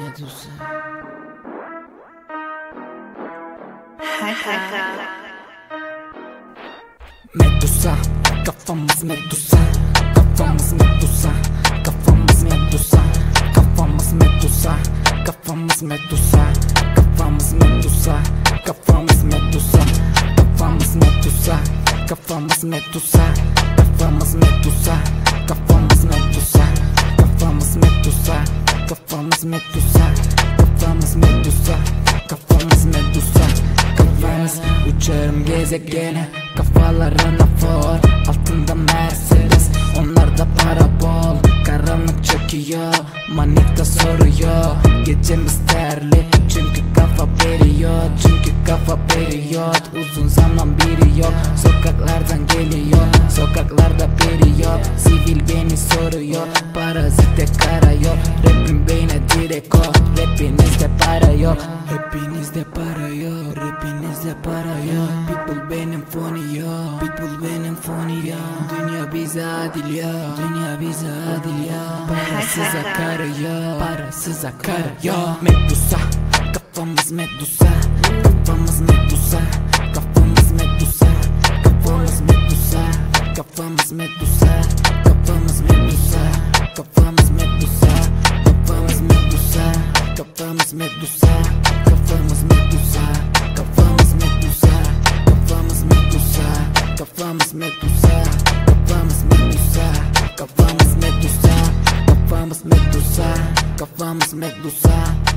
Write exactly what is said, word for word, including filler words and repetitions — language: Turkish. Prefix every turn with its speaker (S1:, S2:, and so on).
S1: Medusa. Medusa, kafamız Medusa, kafamız Medusa, kafamız Medusa, kafamız Medusa, kafamız Medusa, kafamız Medusa, kafamız Medusa, kafamız Medusa, kafamız Medusa, kafamız Medusa, kafamız Medusa, kafamız Medusa, kafamız Medusa, kafamız Medusa, kafamız Medusa, kafamız uçarım gezegene, kafalarına for, altında Mercedes, onlarda para bol, karanlık çöküyor, manita soruyor, gecemiz terli, çünkü kafa periyor, çünkü kafa periyot, uzun zaman biri yok, sokaklardan geliyor, sokaklarda periyor, sivil beni soruyor, parazite kara yok, rapim beyne direkt o, rapinizde para yok, rapinizde para yok, rapinizde para yok, pitbull benim foni yok, pitbull benim foni yok, dünya bize adil yok, dünya bize adil yok, parasız akar yok, parasız akar yok. Medusa, kafamız Medusa, kafamız Medusa, kafamız Medusa, kafamız Medusa, kafamız Medusa, kafamız Medusa, kafamız Medusa, kafamız Medusa, kafamız Medusa, kafamız Medusa, kafamız Medusa, kafamız Medusa, kafamız Medusa, kafamız Medusa, kafamız Medusa, kafamız Medusa, kafamız Medusa.